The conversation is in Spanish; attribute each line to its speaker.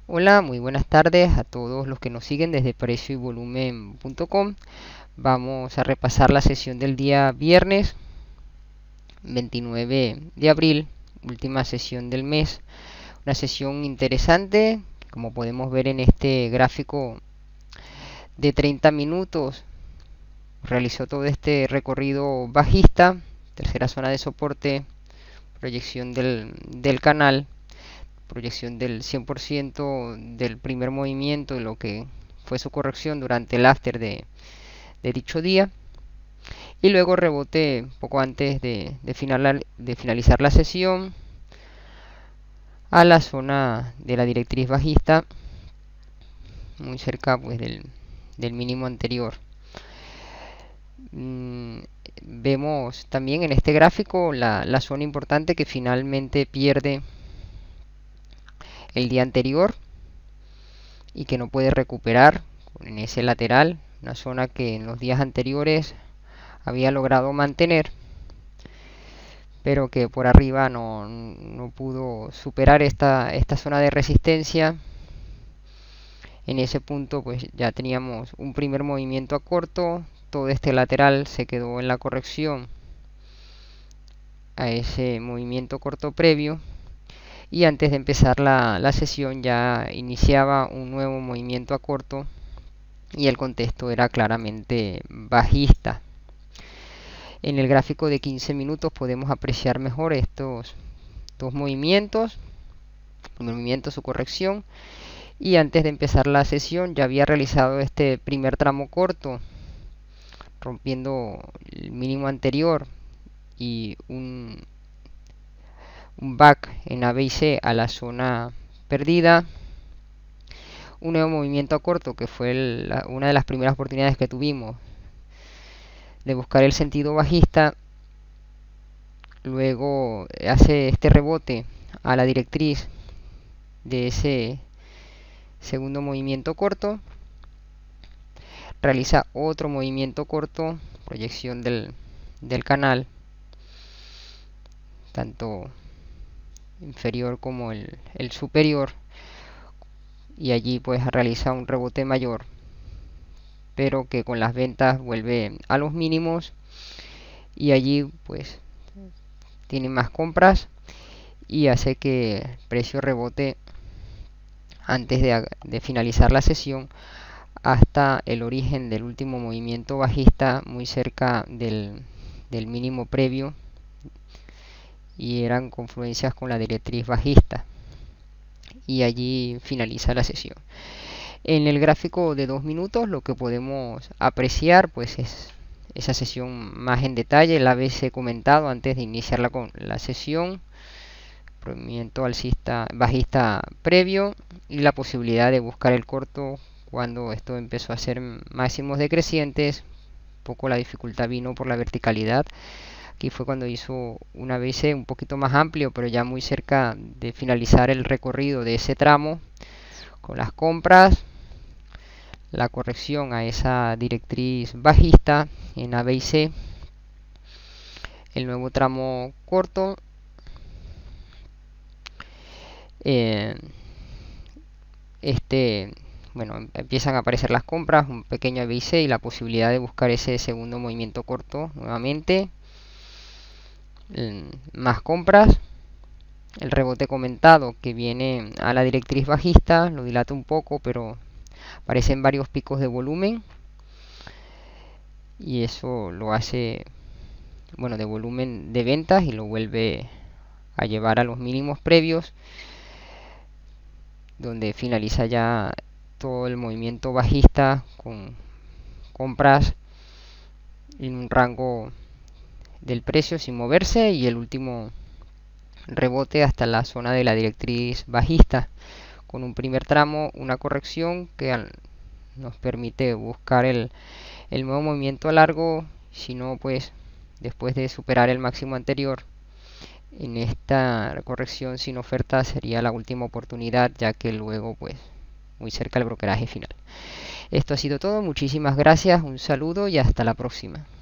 Speaker 1: Hola, muy buenas tardes a todos los que nos siguen desde precioyvolumen.com. Vamos a repasar la sesión del día viernes 29 de abril, última sesión del mes. Una sesión interesante, como podemos ver en este gráfico de 30 minutos. Realizó todo este recorrido bajista, tercera zona de soporte, proyección del canal, proyección del 100% del primer movimiento de lo que fue su corrección durante el after de dicho día, y luego rebote poco antes de finalizar la sesión a la zona de la directriz bajista, muy cerca pues del mínimo anterior. Vemos también en este gráfico la zona importante que finalmente pierde el día anterior y que no puede recuperar en ese lateral, una zona que en los días anteriores había logrado mantener, pero que por arriba no pudo superar esta zona de resistencia. En ese punto pues ya teníamos un primer movimiento a corto, todo este lateral se quedó en la corrección a ese movimiento corto previo, y antes de empezar la sesión ya iniciaba un nuevo movimiento a corto y el contexto era claramente bajista. En el gráfico de 15 minutos podemos apreciar mejor estos dos movimientos, el movimiento, su corrección, y antes de empezar la sesión ya había realizado este primer tramo corto, rompiendo el mínimo anterior y un back en A, B y C a la zona perdida. Un nuevo movimiento a corto, que fue una de las primeras oportunidades que tuvimos de buscar el sentido bajista. Luego hace este rebote a la directriz de ese segundo movimiento corto, realiza otro movimiento corto, proyección del canal, tanto inferior como el superior, y allí pues realiza un rebote mayor, pero que con las ventas vuelve a los mínimos, y allí pues tiene más compras y hace que el precio rebote antes de finalizar la sesión hasta el origen del último movimiento bajista, muy cerca del mínimo previo, y eran confluencias con la directriz bajista, y allí finaliza la sesión. En el gráfico de 2 minutos lo que podemos apreciar pues es esa sesión más en detalle, la vez he comentado antes de iniciar la sesión, movimiento alcista bajista previo y la posibilidad de buscar el corto cuando esto empezó a ser máximos decrecientes. Poco la dificultad vino por la verticalidad. Aquí fue cuando hizo una BC un poquito más amplio, pero ya muy cerca de finalizar el recorrido de ese tramo, con las compras, la corrección a esa directriz bajista en A, B y C, el nuevo tramo corto, bueno, empiezan a aparecer las compras, un pequeño A, B y C, y la posibilidad de buscar ese segundo movimiento corto nuevamente, más compras, el rebote comentado que viene a la directriz bajista, lo dilata un poco, pero aparecen varios picos de volumen, y eso lo hace, bueno, de volumen de ventas, y lo vuelve a llevar a los mínimos previos, donde finaliza ya todo el movimiento bajista con compras en un rango del precio sin moverse, y el último rebote hasta la zona de la directriz bajista, con un primer tramo, una corrección que nos permite buscar el nuevo movimiento a largo, si no pues después de superar el máximo anterior. En esta corrección sin oferta sería la última oportunidad, ya que luego pues muy cerca del brokeraje final. Esto ha sido todo, muchísimas gracias, un saludo y hasta la próxima.